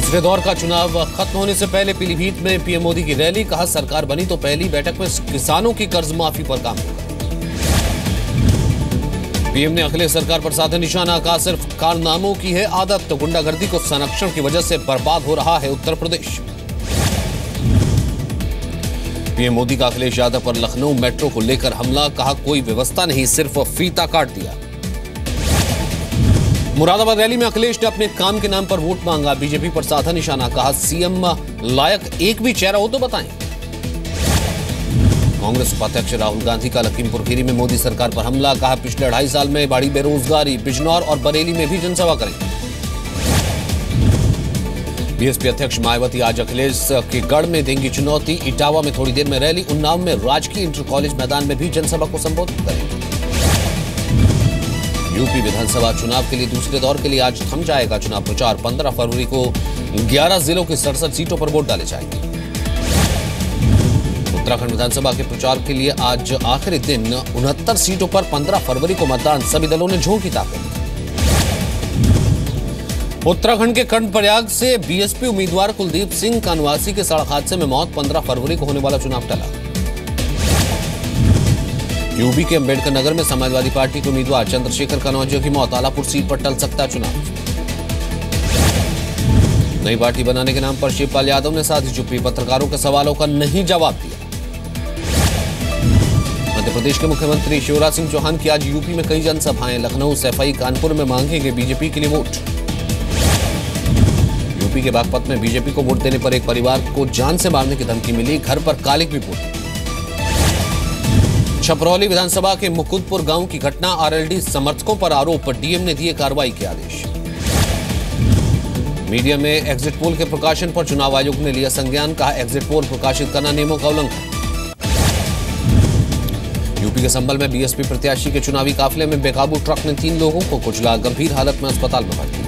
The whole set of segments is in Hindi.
दूसरे दौर का चुनाव खत्म होने से पहले पीलीभीत में पीएम मोदी की रैली। कहा, सरकार बनी तो पहली बैठक में किसानों की कर्ज माफी पर काम होगा। पीएम ने अखिलेश सरकार पर साधा निशाना। कहा, सिर्फ कारनामों की है आदत, तो गुंडागर्दी को संरक्षण की वजह से बर्बाद हो रहा है उत्तर प्रदेश। पीएम मोदी का अखिलेश यादव पर लखनऊ मेट्रो को लेकर हमला। कहा, कोई व्यवस्था नहीं, सिर्फ फीता काट दिया। मुरादाबाद रैली में अखिलेश ने अपने काम के नाम पर वोट मांगा। बीजेपी पर साधा निशाना। कहा, सीएम लायक एक भी चेहरा हो तो बताएं। कांग्रेस उपाध्यक्ष राहुल गांधी का लखीमपुर खीरी में मोदी सरकार पर हमला। कहा, पिछले 2.5 साल में बढ़ी बेरोजगारी, बिजनौर और बरेली में भी जनसभा करेंगे। बीएसपी अध्यक्ष मायावती आज अखिलेश के गढ़ में देंगी चुनौती। इटावा में थोड़ी देर में रैली। उन्नाव में राजकीय इंटर कॉलेज मैदान में भी जनसभा को संबोधित करेंगे। यूपी विधानसभा चुनाव के लिए दूसरे दौर के लिए आज थम जाएगा चुनाव प्रचार। 15 फरवरी को 11 जिलों की 67 सीटों पर वोट डाले जाएंगे। उत्तराखंड विधानसभा के प्रचार के लिए आज आखिरी दिन। 69 सीटों पर 15 फरवरी को मतदान। सभी दलों ने झोंकी ताकत। उत्तराखंड के कर्णप्रयाग से बीएसपी उम्मीदवार कुलदीप सिंह कानवासी के सड़क हादसे में मौत। 15 फरवरी को होने वाला चुनाव टला। यूपी के अंबेडकर नगर में समाजवादी पार्टी के उम्मीदवार चंद्रशेखर कनौजिया की मौत। आलापुर सीट पर टल सकता चुनाव। नई पार्टी बनाने के नाम पर शिवपाल यादव ने साधी चुप्पी। पत्रकारों के सवालों का नहीं जवाब दिया। मध्य प्रदेश के मुख्यमंत्री शिवराज सिंह चौहान की आज यूपी में कई जनसभाएं। लखनऊ, सैफई, कानपुर में मांगेंगे बीजेपी के लिए वोट। यूपी के बागपत में बीजेपी को वोट देने पर एक परिवार को जान से मारने की धमकी मिली। घर पर कालिक भी फूटी। छपरौली विधानसभा के मुकुंदपुर गांव की घटना। आरएलडी समर्थकों पर आरोप। डीएम ने दिए कार्रवाई के आदेश। मीडिया में एग्जिट पोल के प्रकाशन पर चुनाव आयोग ने लिया संज्ञान। कहा, एग्जिट पोल प्रकाशित करना नियमों का उल्लंघन। यूपी के संभल में बीएसपी प्रत्याशी के चुनावी काफिले में बेकाबू ट्रक ने 3 लोगों को कुचला। गंभीर हालत में अस्पताल में भर्ती।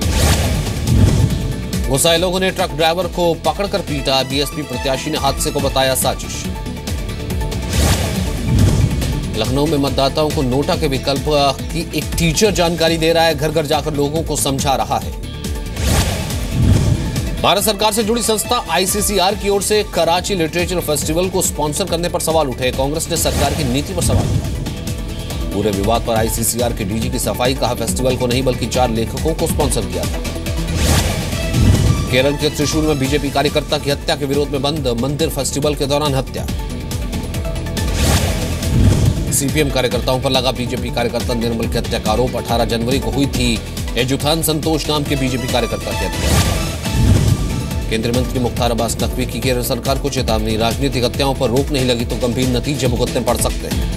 गुस्साए लोगों ने ट्रक ड्राइवर को पकड़कर पीटा। बीएसपी प्रत्याशी ने हादसे को बताया साजिश। लखनऊ में मतदाताओं को नोटा के विकल्प की एक टीचर जानकारी दे रहा है। घर घर जाकर लोगों को समझा रहा है। भारत सरकार से जुड़ी संस्था आईसीसीआर की ओर से कराची लिटरेचर फेस्टिवल को स्पॉन्सर करने पर सवाल उठे। कांग्रेस ने सरकार की नीति पर सवाल किया। पूरे विवाद पर आईसीसीआर के डीजी की सफाई। कहा, फेस्टिवल को नहीं बल्कि 4 लेखकों को स्पॉन्सर किया था। केरल के त्रिशूर में बीजेपी कार्यकर्ता की हत्या के विरोध में बंद। मंदिर फेस्टिवल के दौरान हत्या। सीपीएम कार्यकर्ताओं पर लगा बीजेपी कार्यकर्ता निर्मल की हत्या का आरोप। 18 जनवरी को हुई थी एजुथान संतोष नाम के बीजेपी कार्यकर्ता की हत्या। केंद्रीय मंत्री मुख्तार अब्बास नकवी की केरल सरकार को चेतावनी। राजनीतिक हत्याओं पर रोक नहीं लगी तो गंभीर नतीजे भुगतने पड़ सकते हैं।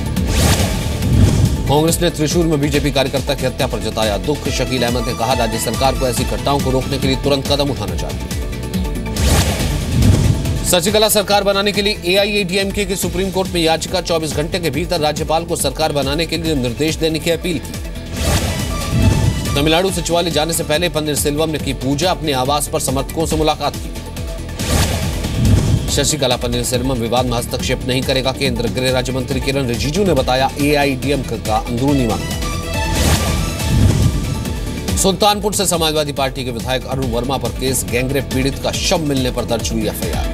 कांग्रेस ने त्रिशूर में बीजेपी कार्यकर्ता की हत्या पर जताया दुख। शकील अहमद ने कहा, राज्य सरकार को ऐसी घटनाओं को रोकने के लिए तुरंत कदम उठाना चाहिए। शशिकला सरकार बनाने के लिए एआईएडीएमके की सुप्रीम कोर्ट में याचिका। 24 घंटे के भीतर राज्यपाल को सरकार बनाने के लिए निर्देश देने की अपील की। तमिलनाडु सचिवालय जाने से पहले पन्नीरसेल्वम ने की पूजा। अपने आवास पर समर्थकों से मुलाकात की। शशिकला पन्नीरसेल्वम विवाद में हस्तक्षेप नहीं करेगा। केंद्र गृह राज्य मंत्री किरण रिजिजू ने बताया एआईएडीएमके का अंदरूनी मामला। सुल्तानपुर से समाजवादी पार्टी के विधायक अरुण वर्मा पर केस। गैंगरेप पीड़ित का शव मिलने पर दर्ज हुई एफआईआर।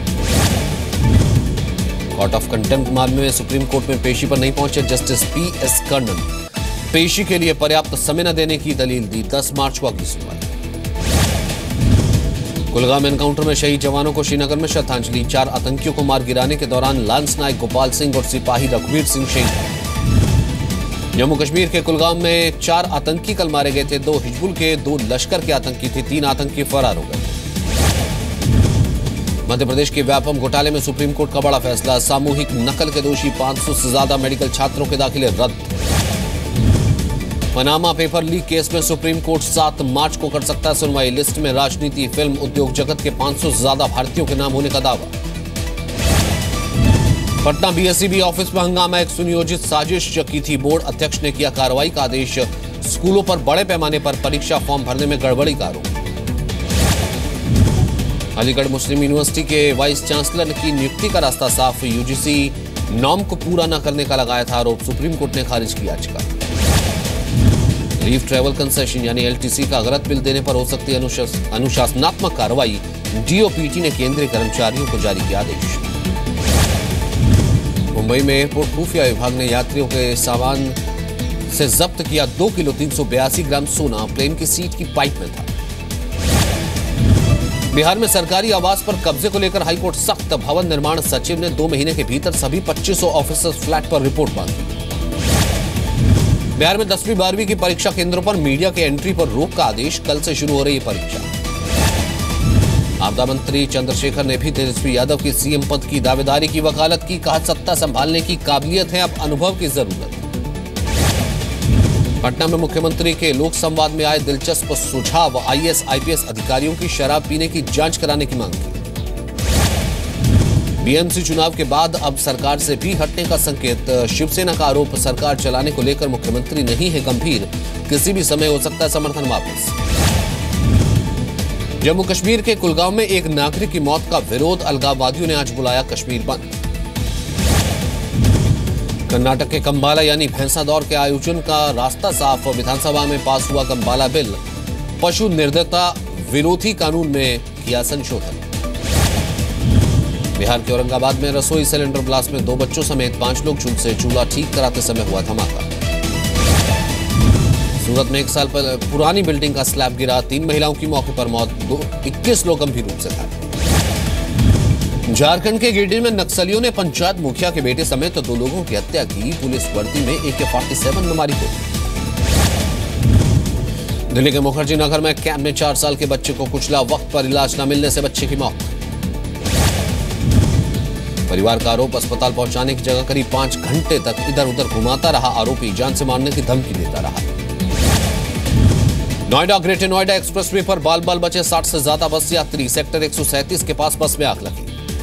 कोर्ट ऑफ कंटेम्प्ट मामले में सुप्रीम कोर्ट में पेशी पर नहीं पहुंचे जस्टिस पीएस कर्णन। पेशी के लिए पर्याप्त समय न देने की दलील दी। 10 मार्च को अगली सुनवाई। कुलगाम एनकाउंटर में शहीद जवानों को श्रीनगर में श्रद्धांजलि। 4 आतंकियों को मार गिराने के दौरान लांस नायक गोपाल सिंह और सिपाही रघुवीर सिंह शहीद। जम्मू कश्मीर के कुलगाम में 4 आतंकी कल मारे गए थे। 2 हिजबुल के, 2 लश्कर के आतंकी थे। 3 आतंकी फरार हो गए। मध्य प्रदेश के व्यापम घोटाले में सुप्रीम कोर्ट का बड़ा फैसला। सामूहिक नकल के दोषी 500 से ज्यादा मेडिकल छात्रों के दाखिले रद्द। पनामा पेपर लीक केस में सुप्रीम कोर्ट 7 मार्च को कर सकता है सुनवाई। लिस्ट में राजनीति, फिल्म, उद्योग जगत के 500 से ज्यादा भारतीयों के नाम होने का दावा। पटना बीएसईबी ऑफिस में हंगामा। एक सुनियोजित साजिश की थी। बोर्ड अध्यक्ष ने किया कार्रवाई का आदेश। स्कूलों पर बड़े पैमाने पर परीक्षा फॉर्म भरने में गड़बड़ी का आरोप। अलीगढ़ मुस्लिम यूनिवर्सिटी के वाइस चांसलर की नियुक्ति का रास्ता साफ। यूजीसी नॉर्म को पूरा न करने का लगाया था आरोप। सुप्रीम कोर्ट ने खारिज की याचिका। लीव ट्रैवल कंसेशन यानी एलटीसी का गलत बिल देने पर हो सकती है अनुशासनात्मक कार्रवाई। डीओपीटी ने केंद्रीय कर्मचारियों को जारी किया आदेश। मुंबई में एयरपोर्ट खुफिया विभाग ने यात्रियों के सामान से जब्त किया 2 किलो 382 ग्राम सोना, प्लेन की सीट की पाइप में था। बिहार में सरकारी आवास पर कब्जे को लेकर हाईकोर्ट सख्त। भवन निर्माण सचिव ने 2 महीने के भीतर सभी 2500 ऑफिसर्स फ्लैट पर रिपोर्ट मांगी। बिहार में 10वीं 12वीं की परीक्षा केंद्रों पर मीडिया के एंट्री पर रोक का आदेश। कल से शुरू हो रही परीक्षा। आपदा मंत्री चंद्रशेखर ने भी तेजस्वी यादव की सीएम पद की दावेदारी की वकालत की। कहा, सत्ता संभालने की काबिलियत है, अब अनुभव की जरूरत। पटना में मुख्यमंत्री के लोक संवाद में आए दिलचस्प सुझाव। आईएएस आईपीएस अधिकारियों की शराब पीने की जांच कराने की मांग की। बीएमसी चुनाव के बाद अब सरकार से भी हटने का संकेत। शिवसेना का आरोप, सरकार चलाने को लेकर मुख्यमंत्री नहीं है गंभीर, किसी भी समय हो सकता है समर्थन वापस। जम्मू कश्मीर के कुलगांव में एक नागरिक की मौत का विरोध। अलगाववादियों ने आज बुलाया कश्मीर बंद। कर्नाटक के कंबाला यानी भैंसा दौड़ के आयोजन का रास्ता साफ। विधानसभा में पास हुआ कंबाला बिल। पशु निर्दयता विरोधी कानून में किया संशोधन। बिहार के औरंगाबाद में रसोई सिलेंडर ब्लास्ट में 2 बच्चों समेत 5 लोग झुलसे। चूल्हा ठीक कराते समय हुआ धमाका। सूरत में 1 साल पुरानी बिल्डिंग का स्लैब गिरा। 3 महिलाओं की मौके पर मौत, 21 लोग गंभीर रूप से घायल। झारखंड के गिरिडीह में नक्सलियों ने पंचायत मुखिया के बेटे समेत 2 लोगों की हत्या की। पुलिस वर्दी में AK-47 में मारी गोली। दिल्ली के मुखर्जी नगर में कैंप में 4 साल के बच्चे को कुचला। वक्त पर इलाज न मिलने से बच्चे की मौत। परिवार का आरोप, अस्पताल पहुंचाने की जगह करीब 5 घंटे तक इधर उधर घुमाता रहा आरोपी। जान से मारने की धमकी देता रहा। नोएडा ग्रेटर नोएडा एक्सप्रेसवे पर बाल बाल बचे 60 से ज्यादा बस यात्री। सेक्टर 137 के पास बस में आग लगी।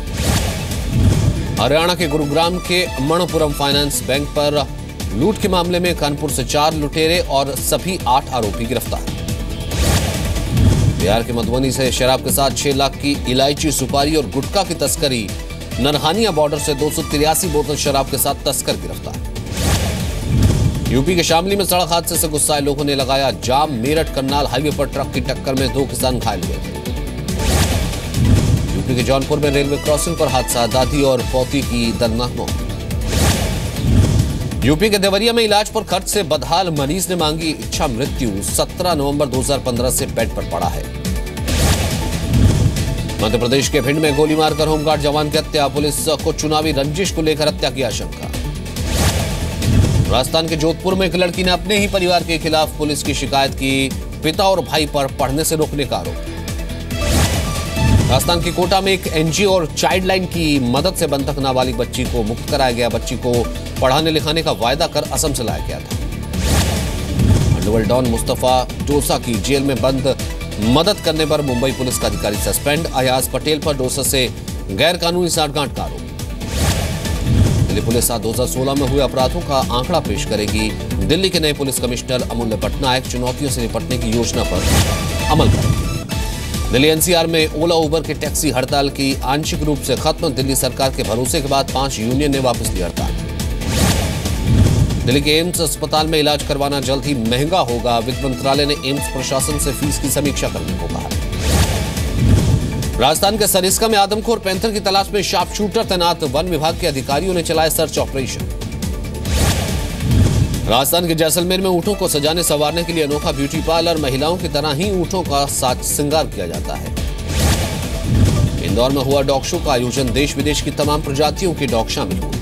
हरियाणा के गुरुग्राम के मणपुरम फाइनेंस बैंक पर लूट के मामले में कानपुर से 4 लुटेरे और सभी 8 आरोपी गिरफ्तार। बिहार के मधुबनी से शराब के साथ 6 लाख की इलायची, सुपारी और गुटखा की तस्करी। नरहानिया बॉर्डर से 283 बोतल शराब के साथ तस्कर गिरफ्तार। यूपी के शामली में सड़क हादसे से गुस्साए लोगों ने लगाया जाम। मेरठ करनाल हाईवे पर ट्रक की टक्कर में 2 किसान घायल हुए थे। यूपी के जौनपुर में रेलवे क्रॉसिंग पर हादसा। दादी और पोती की दर्दनाक मौत। यूपी के देवरिया में इलाज पर खर्च से बदहाल मरीज ने मांगी इच्छा मृत्यु। 17 नवंबर 2015 से बेड पर पड़ा है। मध्य प्रदेश के भिंड में गोली मारकर होमगार्ड जवान की हत्या। पुलिस को चुनावी रंजिश को लेकर हत्या की आशंका। राजस्थान के जोधपुर में एक लड़की ने अपने ही परिवार के खिलाफ पुलिस की शिकायत की। पिता और भाई पर पढ़ने से रोकने का आरोप। राजस्थान के कोटा में एक एनजीओ और चाइल्ड लाइन की मदद से बंधक नाबालिग बच्ची को मुक्त कराया गया। बच्ची को पढ़ाने लिखाने का वायदा कर असम से लाया गया था। अंडरवर्ल्ड डॉन मुस्तफा डोसा की जेल में बंद मदद करने पर मुंबई पुलिस का अधिकारी सस्पेंड। अयाज पटेल पर डोसा से गैर कानूनी साठगांठ का आरोप। दिल्ली पुलिस 2016 में हुए अपराधों का आंकड़ा पेश करेगी। दिल्ली के नए पुलिस कमिश्नर अमूल्य पटनायक चुनौतियों से निपटने की योजना पर अमल करेंगे। दिल्ली एनसीआर में ओला उबर के टैक्सी हड़ताल की आंशिक रूप से खत्म। दिल्ली सरकार के भरोसे के बाद 5 यूनियन ने वापस ली हड़ताल। दिल्ली के एम्स अस्पताल में इलाज करवाना जल्द ही महंगा होगा। वित्त मंत्रालय ने एम्स प्रशासन से फीस की समीक्षा करने को कहा। राजस्थान के सरिस्का में आदमखोर पैंथर की तलाश में शार्प शूटर तैनात। वन विभाग के अधिकारियों ने चलाया सर्च ऑपरेशन। राजस्थान के जैसलमेर में ऊंटों को सजाने संवारने के लिए अनोखा ब्यूटी पार्लर। महिलाओं की तरह ही ऊंटों का साज श्रृंगार किया जाता है। इंदौर में हुआ डॉग शो का आयोजन। देश विदेश की तमाम प्रजातियों के डॉग शामिल हुए।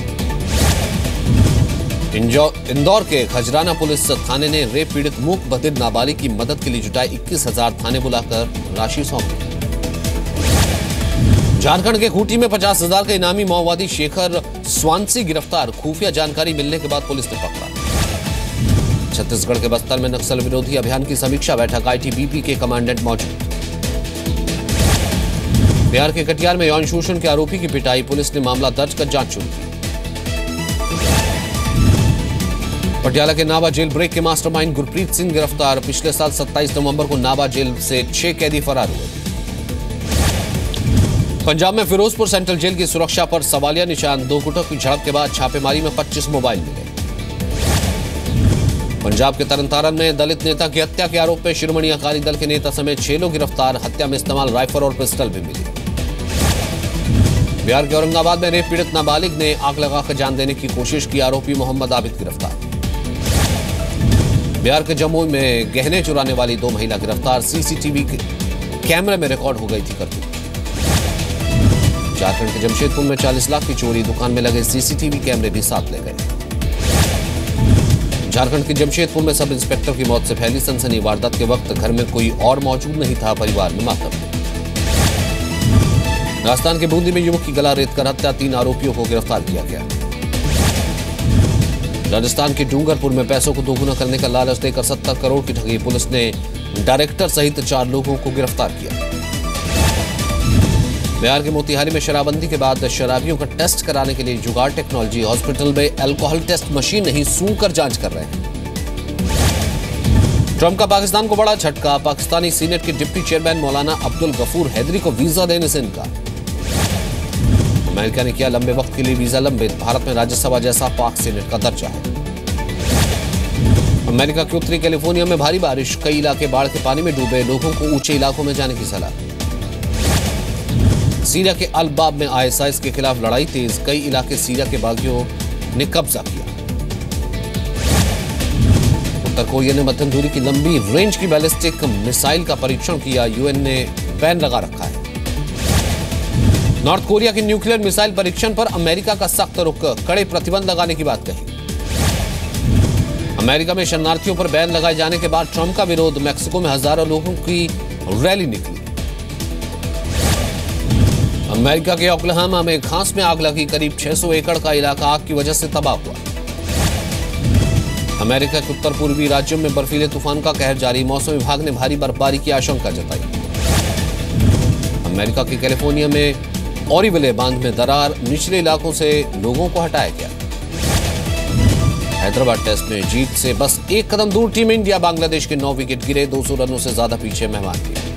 इंदौर के खजराना पुलिस थाने ने रेप पीड़ित मूक बधिर नाबालिग की मदद के लिए जुटाए 21,000। थाने बुलाकर राशि सौंपी। झारखंड के खूंटी में 50,000 का इनामी माओवादी शेखर स्वांसी गिरफ्तार। खुफिया जानकारी मिलने के बाद पुलिस ने पकड़ा। छत्तीसगढ़ के बस्तर में नक्सल विरोधी अभियान की समीक्षा बैठक। आईटीबीपी के कमांडेंट मौजूद। बिहार के कटिहार में यौन शोषण के आरोपी की पिटाई। पुलिस ने मामला दर्ज कर जांच शुरू की। पटियाला के नाभा जेल ब्रेक के मास्टरमाइंड गुरप्रीत सिंह गिरफ्तार। पिछले साल 27 नवंबर को नाभा जेल से 6 कैदी फरार हुए थे। पंजाब में फिरोजपुर सेंट्रल जेल की सुरक्षा पर सवालिया निशान। 2 गुटों की झड़प के बाद छापेमारी में 25 मोबाइल मिले। पंजाब के तरनतारन में दलित नेता की हत्या के आरोप में शिरोमणि अकाली दल के नेता समेत 6 लोग गिरफ्तार। हत्या में इस्तेमाल राइफल और पिस्टल भी मिली। बिहार के औरंगाबाद में रेप पीड़ित नाबालिग ने आग लगाकर जान देने की कोशिश की। आरोपी मोहम्मद आबिद गिरफ्तार। बिहार के जमुई में गहने चुराने वाली 2 महिला गिरफ्तार। सीसीटीवी कैमरे में रिकॉर्ड हो गई थी करतूत। झारखंड के जमशेदपुर में 40 लाख की चोरी। दुकान में लगे सीसीटीवी कैमरे भी साथ ले गए। झारखंड के जमशेदपुर में सब इंस्पेक्टर की मौत से फैली सनसनी। वारदात के वक्त घर में कोई और मौजूद नहीं था। परिवार में मातम। राजस्थान के बूंदी में युवक की गला रेतकर हत्या। 3 आरोपियों को गिरफ्तार किया गया। राजस्थान के डूंगरपुर में पैसों को दोगुना करने का लालच देकर 70 करोड़ की ठगी। पुलिस ने डायरेक्टर सहित 4 लोगों को गिरफ्तार किया। बिहार के मोतिहारी में शराबबंदी के बाद शराबियों का टेस्ट कराने के लिए जुगाड़ टेक्नोलॉजी। हॉस्पिटल में अल्कोहल टेस्ट मशीन नहीं, सूंघकर जांच कर रहे हैं। ट्रंप का पाकिस्तान को बड़ा झटका। पाकिस्तानी सीनेट के डिप्टी चेयरमैन मौलाना अब्दुल गफूर हैदरी को वीजा देने से इनकार। अमेरिका ने किया लंबे वक्त के लिए वीजा लंबित। भारत में राज्यसभा जैसा पाक सीनेट का दर्जा है। अमेरिका के उत्तरी कैलिफोर्निया में भारी बारिश। कई इलाके बाढ़ के पानी में डूबे। लोगों को ऊंचे इलाकों में जाने की सलाह। सीरिया के अल बाब में आईएसआईएस के खिलाफ लड़ाई तेज। कई इलाके सीरिया के बागियों ने कब्जा किया। उत्तर कोरिया ने मध्यम दूरी की लंबी रेंज की बैलिस्टिक मिसाइल का परीक्षण किया। यूएन ने बैन लगा रखा है। नॉर्थ कोरिया के न्यूक्लियर मिसाइल परीक्षण पर अमेरिका का सख्त रुख। कड़े प्रतिबंध लगाने की बात कही। अमेरिका में शरणार्थियों पर बैन लगाए जाने के बाद ट्रंप का विरोध। मैक्सिको में हजारों लोगों की रैली निकली। अमेरिका के ओक्लाहोमा में घास में आग लगी। करीब 600 एकड़ का इलाका आग की वजह से तबाह हुआ। अमेरिका के उत्तर पूर्वी राज्यों में बर्फीले तूफान का कहर जारी। मौसम विभाग ने भारी बर्फबारी की आशंका जताई। अमेरिका के कैलिफोर्निया में ओरिविले बांध में दरार। निचले इलाकों से लोगों को हटाया गया। हैदराबाद टेस्ट में जीत से बस 1 कदम दूर टीम इंडिया। बांग्लादेश के 9 विकेट गिरे। 200 रनों से ज्यादा पीछे मेहमान थे।